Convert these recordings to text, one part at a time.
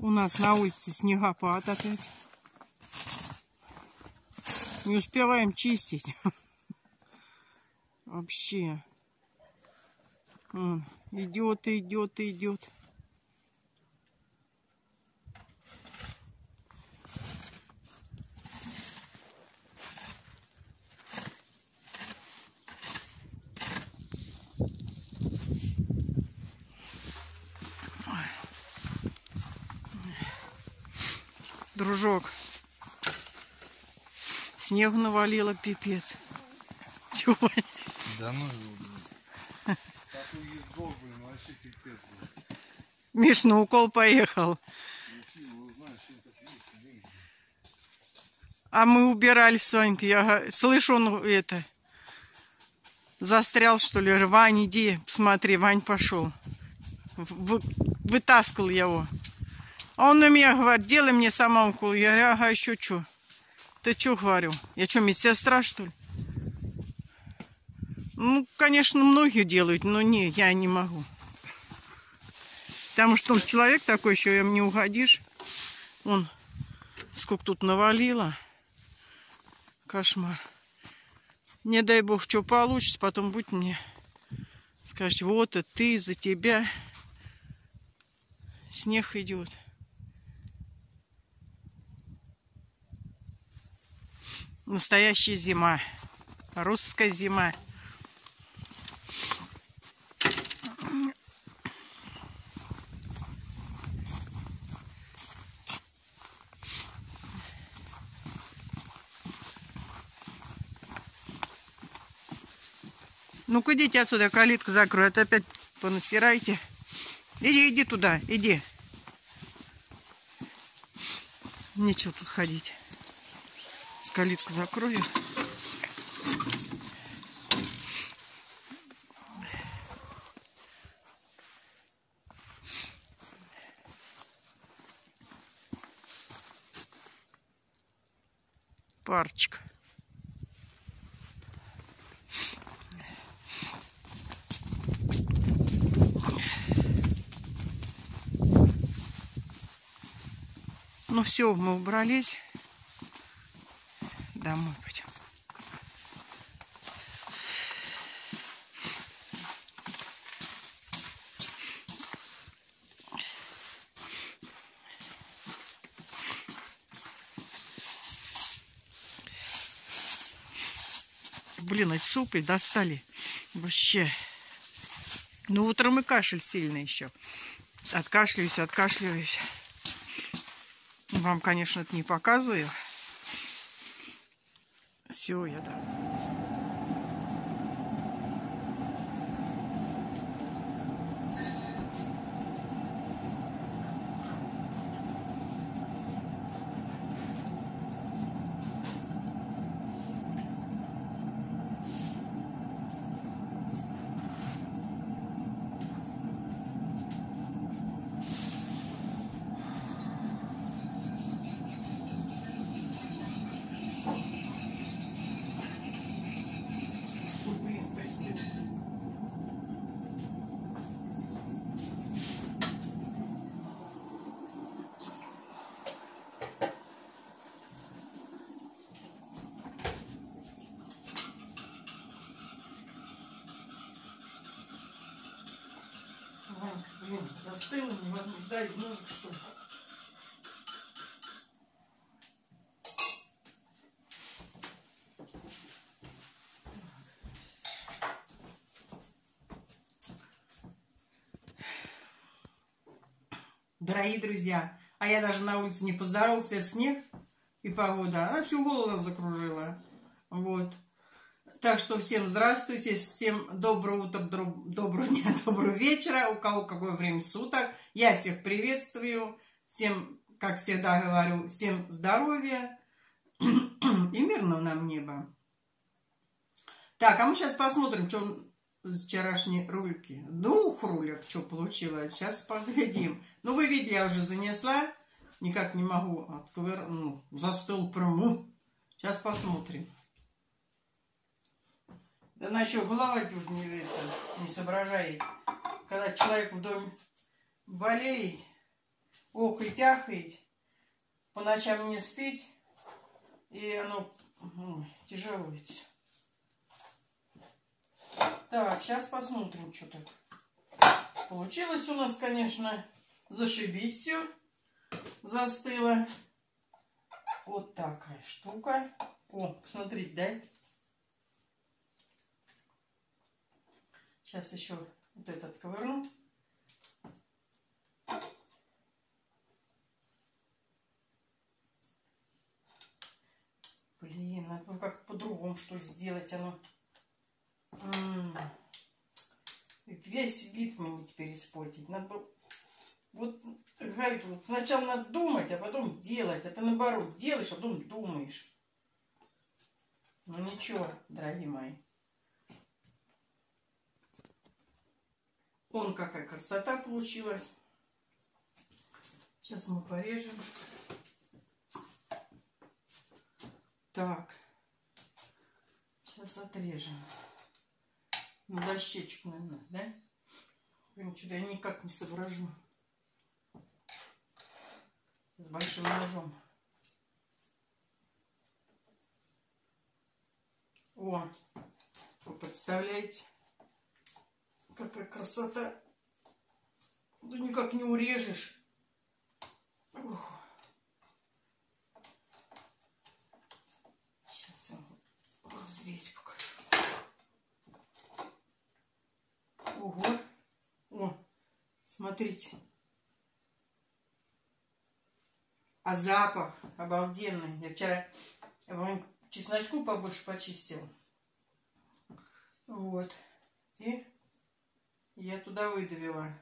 У нас на улице снегопад опять. Не успеваем чистить. Вообще. Он идет, идет, идет. Дружок, снег навалило, пипец. Чего? Да ну его, блин. Такой ездок, блин, вообще пипец, блин. Миш на укол поехал. А мы убирались, Сонька. Я слышу, он это застрял, что ли. Вань, иди, посмотри, Вань пошел. Вытаскивал его. А он на меня говорит, делай мне сама укол. Я говорю, ага, еще что? Ты что, говорю? Я что, медсестра, что ли? Ну, конечно, многие делают, но не, я не могу. Потому что он человек такой, еще им не угодишь. Он сколько тут навалило. Кошмар. Не дай бог, что получится, потом будет мне скажешь, вот это ты, из-за тебя снег идет. Настоящая зима. Русская зима. Ну-ка, идите отсюда, калитка закроет, опять понасирайте. Иди, иди туда, иди. Нечего тут ходить. С калитку закрою. Парчик. Ну все, мы убрались. Домой пойдем. Блин, эти сопли достали. Вообще. Ну, утром и кашель сильный еще. Откашливаюсь, откашливаюсь. Вам, конечно, это не показываю. Все, я там. Блин, застыла, невозможно. Дай ножик, что ли. Дорогие друзья, а я даже на улице не поздоровался, это снег и погода, она всю голову закружила. Вот. Так что всем здравствуйте, всем доброго утра, доброго дня, доброго вечера, у кого какое время суток. Я всех приветствую, всем, как всегда говорю, всем здоровья и мирного нам неба. Так, а мы сейчас посмотрим, что с вчерашней рульки. 2 рулек, что получилось. Сейчас поглядим. Ну, вы видели, я уже занесла. Никак не могу отковырнуть. Ну, за стол приму. Сейчас посмотрим. Да на что, голова уже не соображает. Когда человек в доме болеет, охать, ахать. По ночам не спить. И оно тяжело ведь. Так, сейчас посмотрим, что тут. Получилось у нас, конечно, зашибись все. Застыло. Вот такая штука. О, посмотрите, да? Сейчас еще вот этот ковырну. Блин, надо было как-то по-другому что сделать оно. Весь вид мне теперь испортить. Надо было... Вот, Галь, вот сначала надо думать, а потом делать. Это наоборот, делаешь, а потом думаешь. Ну ничего, дорогие мои. Вон какая красота получилась. Сейчас мы порежем. Так. Сейчас отрежем. На дощечку, наверное, да? Блин, что-то я никак не соображу. С большим ножом. О, вы представляете, какая красота. Да никак не урежешь. Ух. Сейчас я вот здесь покажу. Ого. О, смотрите. А запах обалденный. Я вчера чесночку побольше почистила. Вот. И я туда выдавила.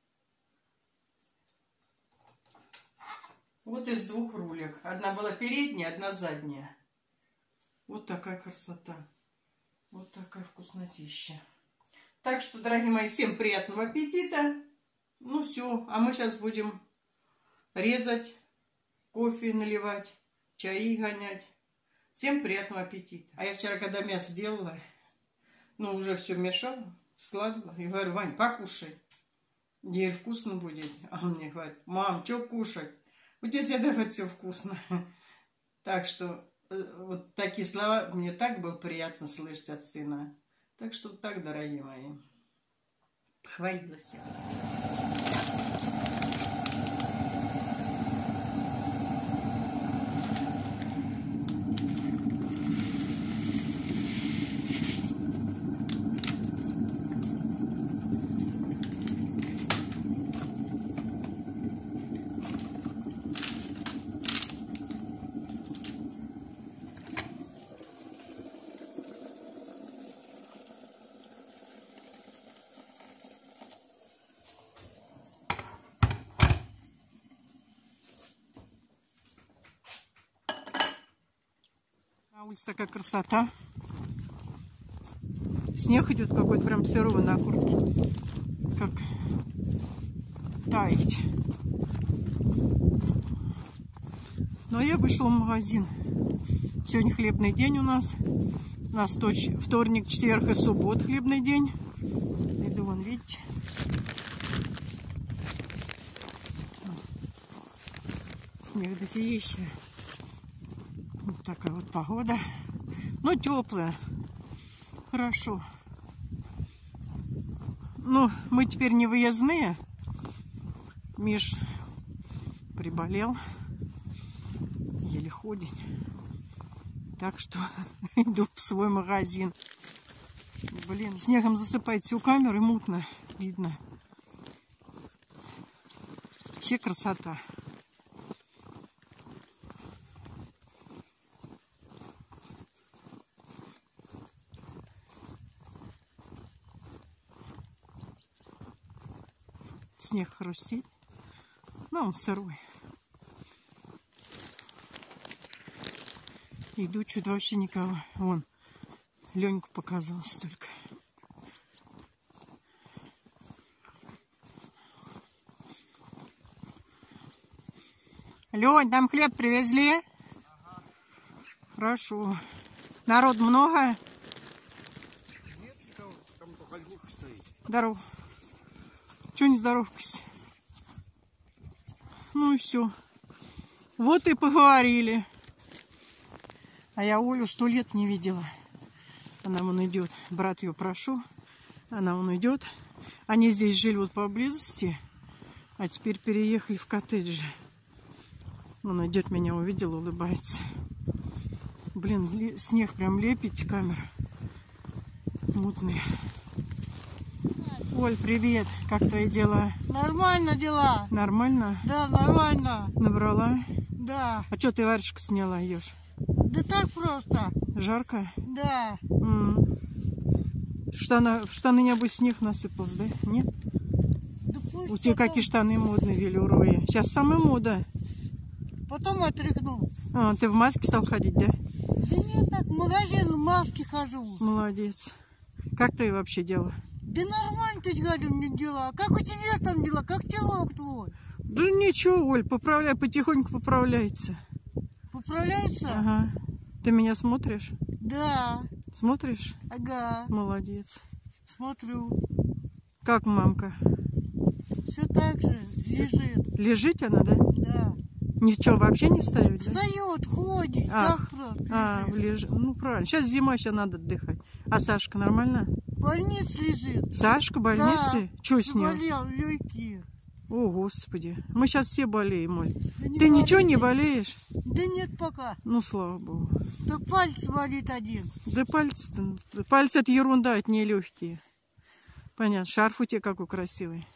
Вот из двух рулек. Одна была передняя, одна задняя. Вот такая красота. Вот такая вкуснотища. Так что, дорогие мои, всем приятного аппетита. Ну все, а мы сейчас будем резать, кофе наливать, чаи гонять. Всем приятного аппетита. А я вчера, когда мясо делала, ну уже все мешала, складывала. И говорю: Вань, покушай. Ей вкусно будет. А он мне говорит: мам, что кушать? У тебя всегда вот все вкусно. Так что вот такие слова мне так было приятно слышать от сына. Так что так, дорогие мои. Похвалилась я. На улице такая красота. Снег идет какой-то прям сырой на куртке. Как таять. Но я вышла в магазин. Сегодня хлебный день у нас. У нас вторник, четверг и суббот хлебный день. Иду, вон, видите. Снег дофигища. Вот такая вот погода. Но теплая. Хорошо. Ну, мы теперь не выездные. Миш приболел. Еле ходит. Так что иду в свой магазин. Блин, снегом засыпает всю камеру и мутно видно. Вообще красота. Снег хрустит. Но он сырой. Иду, что-то вообще никого. Вон, Леньку показалось только. Лень, там хлеб привезли? Ага. Хорошо. Народ много? Нет никого, там только Львовка стоит. Здорово. Чего не здоровкайся? Ну и все. Вот и поговорили. А я Олю 100 лет не видела. Она вон идет. Брат ее прошел. Она вон идет. Они здесь жили вот поблизости. А теперь переехали в коттеджи. Он идет, меня увидел, улыбается. Блин, снег прям лепить, камера. Мутные. Оль, привет. Как твои дела? Нормально дела. Нормально? Да, нормально. Набрала? Да. А что ты варежку сняла, ешь? Да так просто. Жарко? Да. В штаны, небось, снег насыпался, да? Нет? Да пусть У тебя потом, какие штаны модные, велюровые. Сейчас самая мода. потом отряхну. А, ты в маске стал ходить, да? Да нет, так в магазин в маске хожу. Молодец. Как ты вообще дела? Да нормально, тетя Галя, у меня дела. Как у тебя там дела? Как телок твой? Да ничего, Оль, потихоньку поправляется. Поправляется? Ага. Ты меня смотришь? Да. Смотришь? Ага. Молодец. Смотрю. Как мамка? Все так же лежит. Лежит она, да? Да. Ничего вообще не встает, да? Встает, ходит. А. Так просто лежит. Ну правильно. Сейчас зима, сейчас надо отдыхать. А Сашка нормально? В больнице лежит. Сашка в больнице? Да. Что с ним? Заболел, легкие. О, Господи. Мы сейчас все болеем, Оль. Да не Ты ничего не болеете? болеешь? Да нет пока. Ну, слава богу. Так палец болит один. Да пальцы это ерунда, это не легкие. Понятно. Шарф у тебя какой красивый.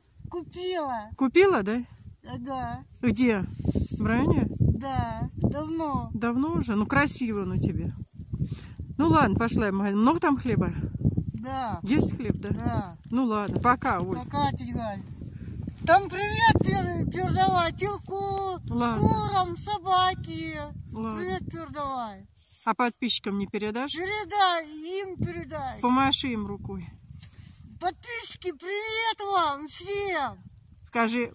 Купила. Купила, да? Ага. Где? В районе? Да. Давно. Давно уже? Ну, красивый он у тебя. Ну, ладно, пошла я в магазин. Много там хлеба? Да. Есть хлеб, да? Да. Ну, ладно. Пока, Оль. Пока, тетя Галь. Там привет передавай телку, Ладно. курам, собаке. Ладно. Привет передавай. А подписчикам не передашь? Передай, им передай. Помаши им рукой. Подписчики, привет вам всем. Скажи,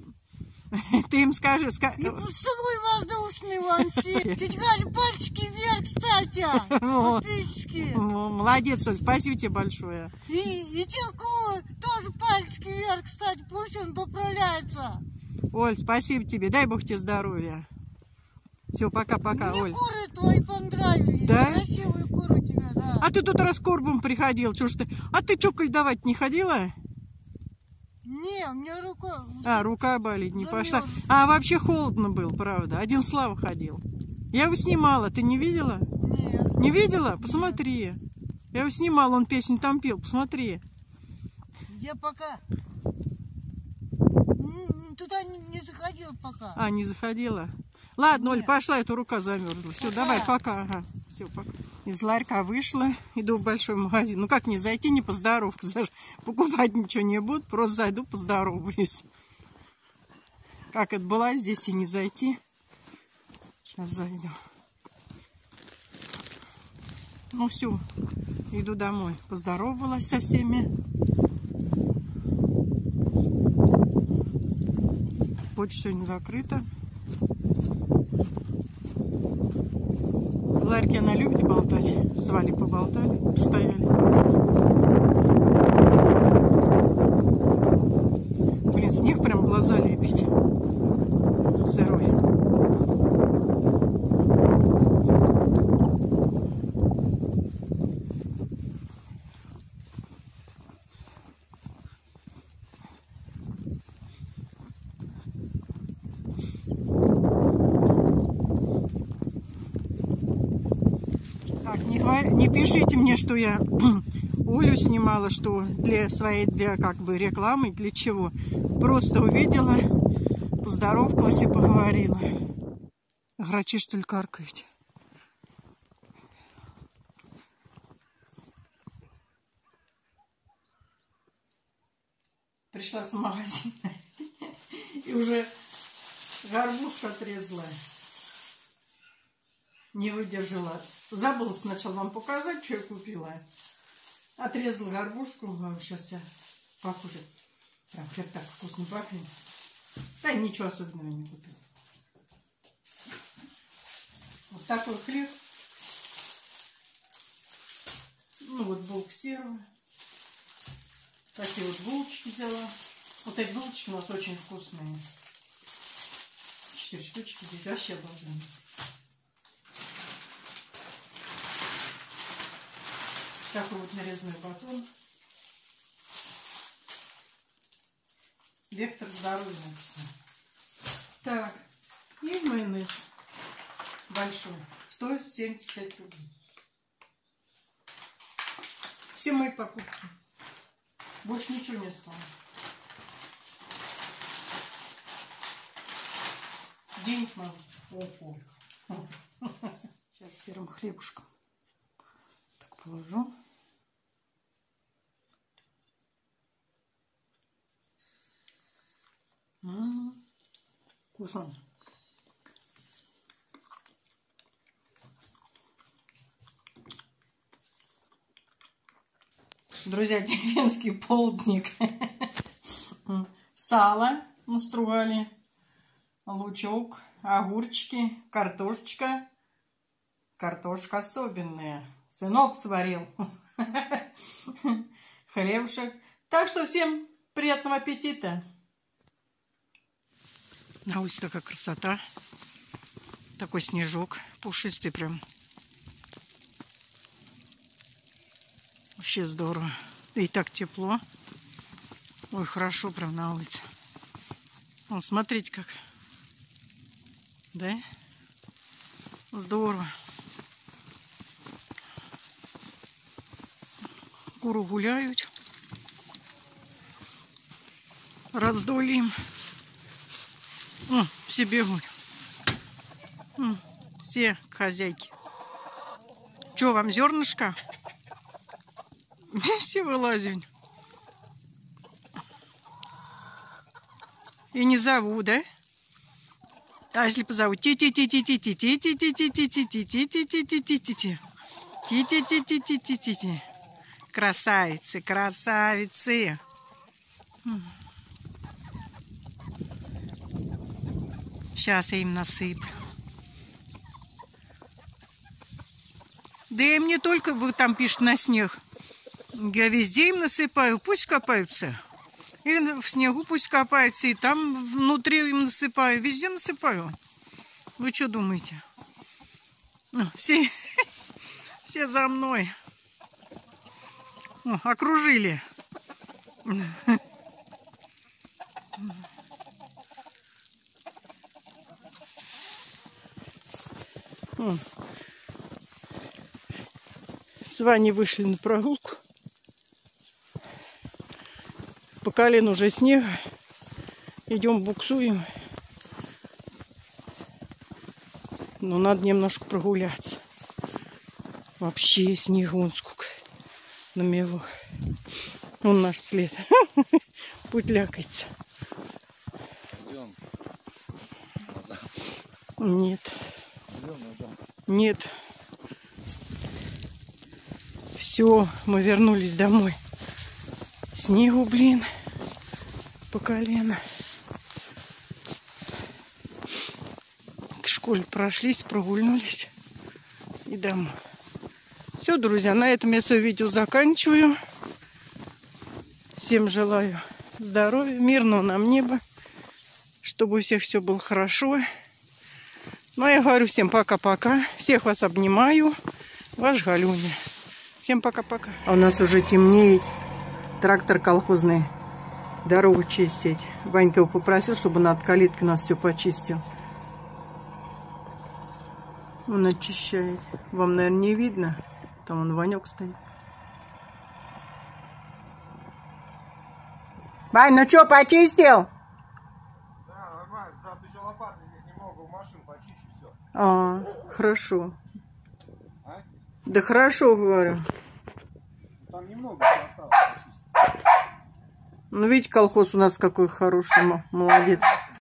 ты им скажи. И поцелуй воздушный вам всем. Тетя Галя, пальчики вверх, кстати. Подписчики. Молодец, Оль, спасибо тебе большое. И телку тоже пальчики вверх, кстати, пусть он поправляется. Оль, спасибо тебе, дай Бог тебе здоровья. Все, пока-пока, Мне Оль. куры твои понравились. Да? Красивые куры у тебя, да. А ты тут раскорбом приходил, чё ж ты? А ты чё коль-давать не ходила? Не, у меня рука... Рука болит, не Замёрз. пошла. А вообще холодно был, правда. Один Слава ходил. Я его снимала, ты не видела? Нет. Не видела? Посмотри. Я его снимала, он песню там пел, посмотри. Я пока... Туда не заходил пока. Не заходила. Ладно, Оль, Нет. пошла, эта рука замерзла. Все, давай, пока. Ага. Все, пока. Из ларька вышла, иду в большой магазин. Ну как не зайти, не поздороваться. Покупать ничего не буду, просто зайду, поздороваюсь. Как это была, здесь и не зайти. Сейчас зайду. Ну все, иду домой. Поздоровалась со всеми. Почта сегодня закрыта. В ларьке она любит болтать. С Валей поболтали, постояли. Блин, снег прям в глаза лепить. Сырой. Не пишите мне, что я Олю снимала, что для как бы рекламы, для чего. Просто увидела, поздоровалась и поговорила. Грачи, что ли, каркают? Пришла с магазина и уже горбушку отрезала. Не выдержала. Забыла сначала вам показать, что я купила. Отрезала горбушку. Сейчас я покушаю. Прям хлеб так вкусно пахнет. Да ничего особенного не купила. Вот такой хлеб. Ну вот булка серого. Такие вот булочки взяла. Вот эти булочки у нас очень вкусные. 4 штучки здесь вообще обалденно. Такой вот нарезной батон. Вектор здоровья написано. Так, и майонез большой. Стоит 75 рублей. Все мои покупки. Больше ничего не стоит. Денег мало. Ого. Сейчас серым хлебушком так положу. Вкусно. Друзья, деревенский полдник. Сало настругали, лучок, огурчики, картошечка. Картошка особенная. Сынок сварил. Хлебушек. Так что всем приятного аппетита. На улице такая красота. Такой снежок пушистый прям. Вообще здорово. И так тепло. Ой, хорошо прям на улице. Вон, смотрите как. Да? Здорово. Куры гуляют. Раздолье им. Все бегают. Все к хозяйке. Че, вам зернышко? Все вылазят. И не зову, да? А если позову? Ти-ти-ти-ти-ти-ти-ти-ти-ти-ти-ти-ти-ти-ти-ти-ти-ти-ти-ти. Красавицы, красавицы. Сейчас я им насыплю. Да я им не только, вы там пишете, на снег. Я везде им насыпаю, пусть копаются. И в снегу пусть копаются, и там внутри им насыпаю. Везде насыпаю. Вы что думаете? Все за мной. Окружили. С Ваней вышли на прогулку. По колено уже снега. Идем буксуем. Но надо немножко прогуляться. Вообще снега вон сколько намело. Вон наш след. Путь лякается. Нет. Нет. Все, мы вернулись домой. Снегу, блин, по колено. К школе прошлись, прогульнулись и домой. Все, друзья, на этом я свое видео заканчиваю. Всем желаю здоровья, мирного нам неба, чтобы у всех все было хорошо. Ну, а я говорю всем пока-пока. Всех вас обнимаю. Ваш Галюня. Всем пока-пока. А у нас уже темнеет. Трактор колхозный дорогу чистить. Ванька его попросил, чтобы он от калитки у нас все почистил. Он очищает. Вам, наверное, не видно. Там он Ванек стоит. Вань, ну что, почистил? Да, нормально. Завтра еще лопаты здесь немного в машину почищу, все. Хорошо. А? Да хорошо, говорю. Там немного еще осталось почистить. Ну, видите, колхоз у нас какой хороший, молодец.